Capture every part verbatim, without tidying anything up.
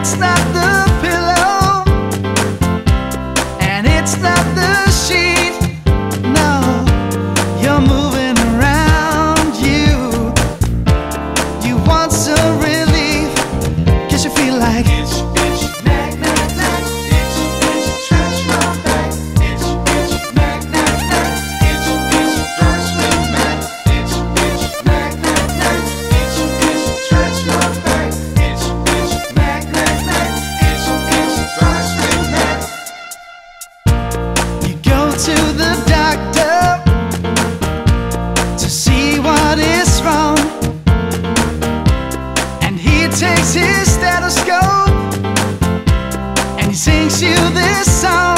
it's not the pillow, and it's not the sheet. No, you're moving around. You, you want some relief, 'cause you feel like itch, itch, nag, nag, nag, itch, itch, scratch my back, itch, itch, nag, nag, nag, itch, itch, drives me mad, itch, itch, nag, nag, nag, itch, itch, scratch my back, itch, itch, nag, nag, nag, itch, itch, drives me mad. You go to the doctor to see what is wrong, and he takes his stethoscope and he sings you this song.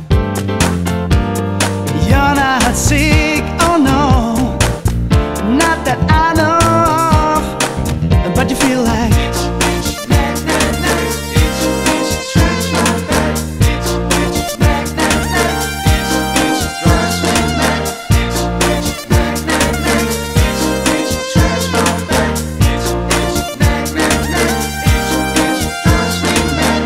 You're not sick, oh no, not that I know of, but you feel like itch, itch, nag, nag, nag, itch, itch, scratch my back, itch, itch, nag, nag, nag, itch, itch, drives me mad, itch, itch, nag, nag, nag, itch, itch, scratch my back, itch, itch, nag, nag, nag, itch, itch, drives me mad.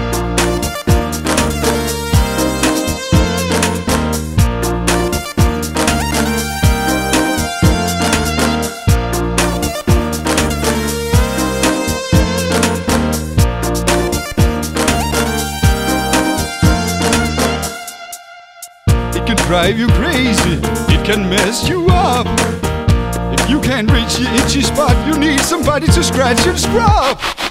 It can drive you crazy, it can mess you up. If you can't reach the itchy spot, you need somebody to scratch and scrub.